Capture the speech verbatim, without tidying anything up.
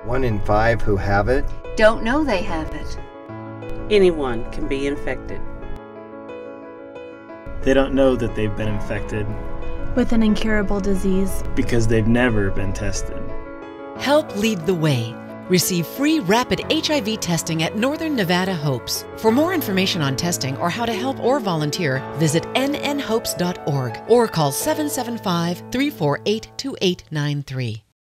One in five who have it don't know they have it. Anyone can be infected. They don't know that they've been infected with an incurable disease because they've never been tested. Help lead the way. Receive free rapid H I V testing at Northern Nevada Hopes. For more information on testing or how to help or volunteer, visit N N hopes dot org or call seven seven five, three four eight, two eight nine three.